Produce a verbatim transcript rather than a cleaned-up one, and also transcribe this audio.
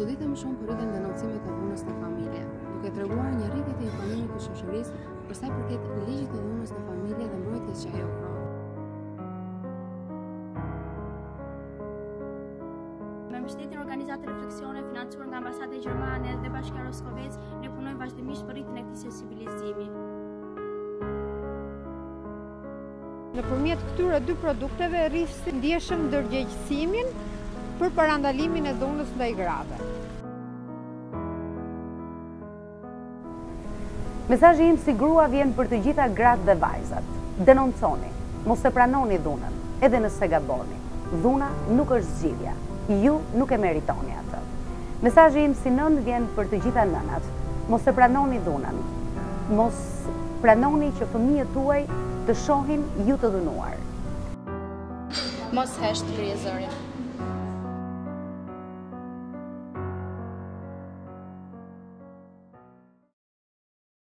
Studitë më shumë përritën denoncimet e dhunës në familje, duke treguar një rritje të imponimit të shoqërisë për sa i përket ligjit të dhunës në familje dhe mbrojtjes që ajo ofron. Me mbështetjen e organizatave refleksione financuar nga Ambasada Gjermane dhe Bashkia Roskovec, ne punojmë vazhdimisht për rritjen e këtij sensibilizimi. Nëpërmjet këtyre dy produkteve rrisim ndjeshëm ndërgjegjësimin për parandalimin e dhunës ndaj grave. Mesazhi im si grua vjen për të gjitha gratë dhe vajzat. Denonconi, mos e pranoni dhunën, edhe nëse gaboni. Dhuna nuk është zgjidhja. Ju nuk e meritoni atë. Mesazhi im si nën vjen për të gjitha nënat. Mos e pranoni dhunën. Mos pranoni që fëmijët tuaj të shohin ju të dhunuar. Mos hesht kryezëria.